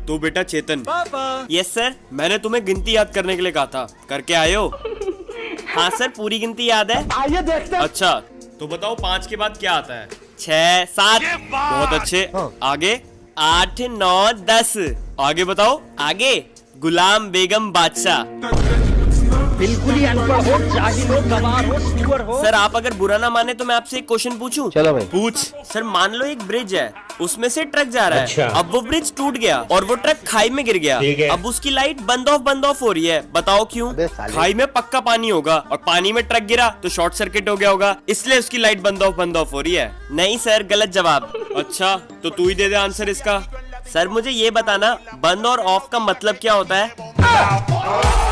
तो बेटा चेतन। पापा। Yes sir. मैंने तुम्हें गिनती याद करने के लिए कहा था, करके आए हो? हाँ सर, पूरी गिनती याद है। आइए देखते हैं। अच्छा तो बताओ 5 के बाद क्या आता है? 6, 7। बहुत अच्छे। आगे 8, 9, 10। आगे बताओ। आगे गुलाम बेगम बादशाह। बिल्कुल ही अनपढ़ हो, जाहिल हो, गवार हो, सुअर हो। सर आप अगर बुरा ना माने तो मैं आपसे एक क्वेश्चन पूछूं? चलो भाई पूछ। सर मान लो एक ब्रिज है, उसमें से ट्रक जा रहा है। अच्छा। अब वो ब्रिज टूट गया और वो ट्रक खाई में गिर गया। ठीक है। अब उसकी लाइट बंद ऑफ हो रही है, बताओ क्यों? खाई में पक्का पानी होगा और पानी में ट्रक गिरा तो शॉर्ट सर्किट हो गया होगा, इसलिए उसकी लाइट बंद ऑफ हो रही है। नहीं सर, गलत जवाब। अच्छा तो तू ही दे दे आंसर इसका। सर मुझे ये बताना, बंद और ऑफ का मतलब क्या होता है?